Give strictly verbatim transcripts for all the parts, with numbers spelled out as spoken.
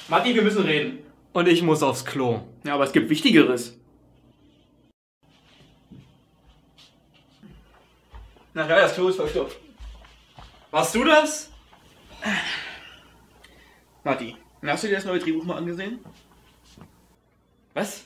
Matti, wir müssen reden. Und ich muss aufs Klo. Ja, aber es gibt Wichtigeres. Na ja, das Klo ist verstopft. Warst du das? Matti, hast du dir das neue Drehbuch mal angesehen? Was?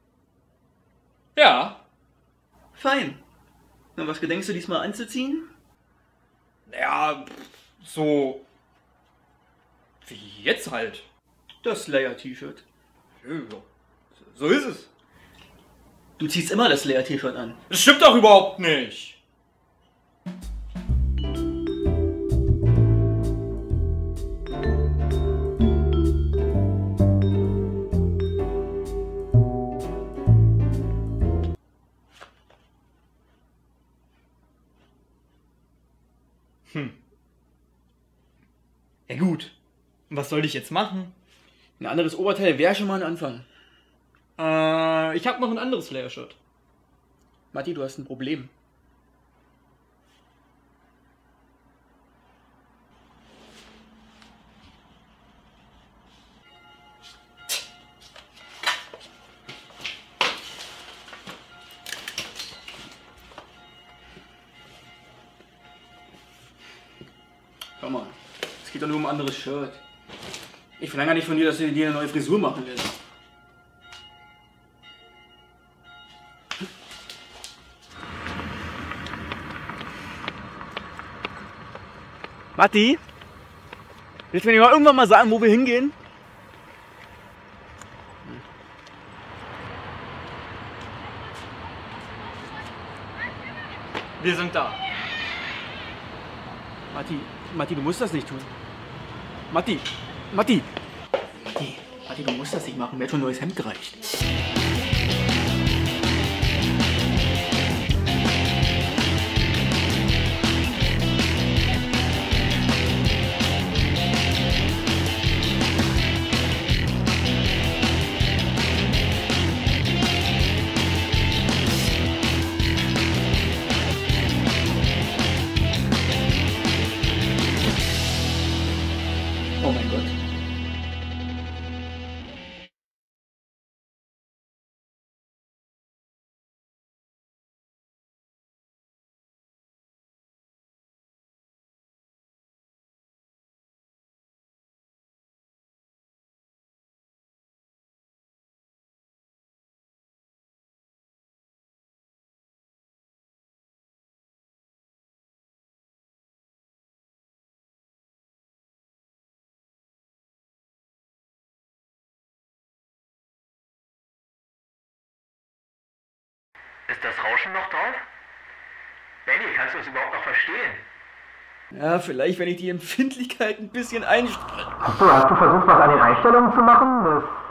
Ja. Fein. Na, was gedenkst du diesmal anzuziehen? Ja, so... wie jetzt halt. Das Slayer-T-Shirt. Ja, so ist es. Du ziehst immer das Slayer-T-Shirt an. Das stimmt doch überhaupt nicht. Hm. Ja gut. Und was soll ich jetzt machen? Ein anderes Oberteil wäre schon mal ein Anfang. Äh, ich habe noch ein anderes Layer-Shirt. Matti, du hast ein Problem. Schau mal, es geht doch nur um ein anderes Shirt. Ich verlange nicht von dir, dass du dir eine neue Frisur machen lässt. Matti, willst du mir mal irgendwann mal sagen, wo wir hingehen? Wir sind da. Matti, Matti, du musst das nicht tun. Matti, Matti. Matti, Matti, du musst das nicht machen. Mir hat schon ein neues Hemd gereicht. Oh mein Gott. Ist das Rauschen noch drauf? Benny, kannst du es überhaupt noch verstehen? Ja, vielleicht, wenn ich die Empfindlichkeit ein bisschen einstelle. Achso, hast du versucht, was an den Einstellungen zu machen? Das